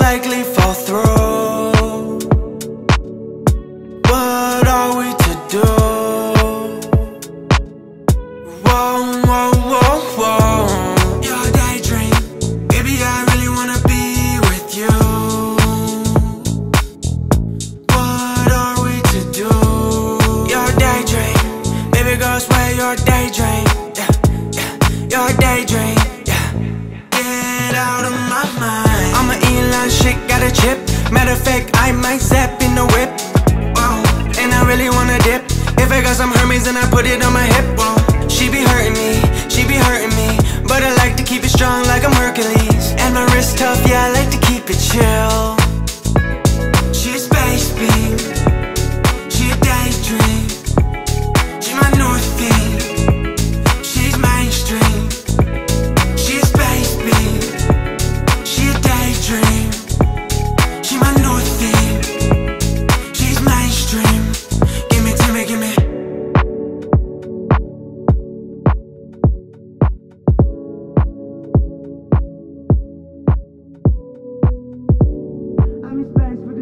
likely fall through. What are we to do? Whoa, whoa, whoa, whoa. Your daydream, baby, I really wanna be with you. What are we to do? Your daydream, baby girl, swear your daydream. Yeah, yeah, your daydream. Yeah, get out of my mind. I'm an Eli shit, got a chip. Matter of fact, I might zap in the whip. Whoa, and I really wanna dip. If I got some Hermes, then I put it on my hip. Whoa, she be hurting me, she be hurting me, but I like to keep it strong like I'm Hercules. And my wrist tough, yeah, I like to keep it chill. She's space beam, she a daydream. She my north thing, she's mainstream. She a space beam, she a daydream. She my north thing, she's mainstream. Give me to me, give me. I'm in space with